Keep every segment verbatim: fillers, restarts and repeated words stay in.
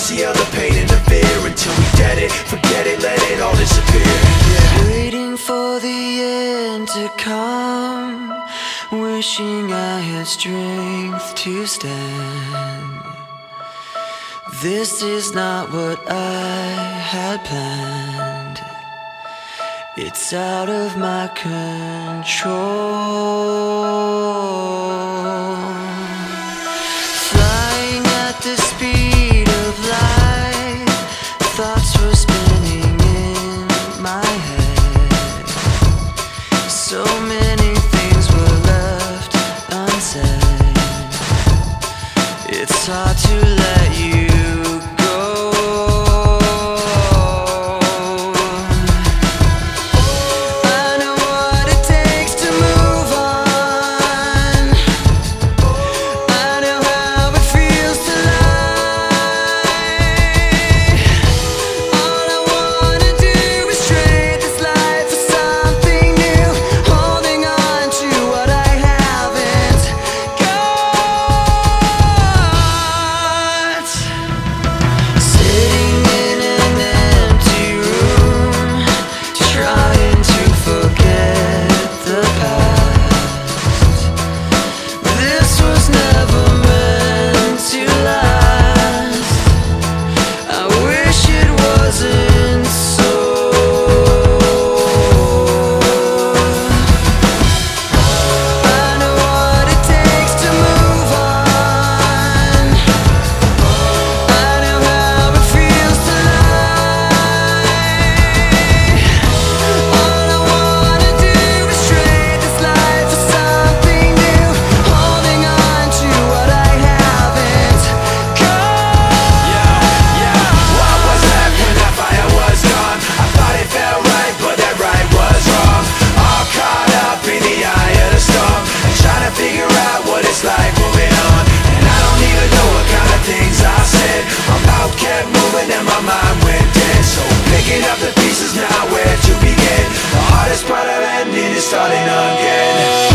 conceal the pain and the fear until we get it, forget it, let it all disappear. Yeah. Waiting for the end to come, wishing I had strength to stand. This is not what I had planned. It's out of my control. Flying at the speed of light, thoughts were spinning in my head. So many things were left unsaid. It's hard to let you starting again.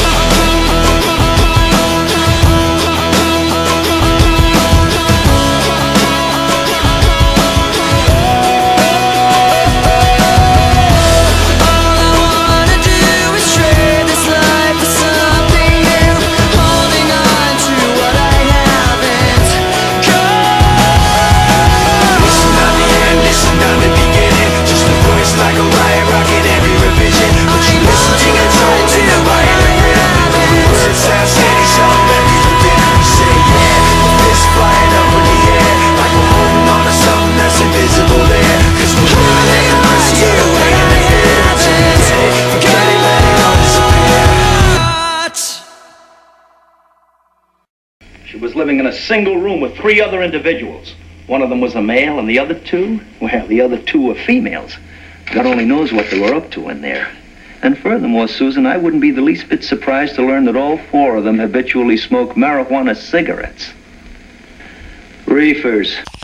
She was living in a single room with three other individuals. One of them was a male, and the other two, well, the other two were females. God only knows what they were up to in there. And furthermore, Susan, I wouldn't be the least bit surprised to learn that all four of them habitually smoke marijuana cigarettes. Reefers.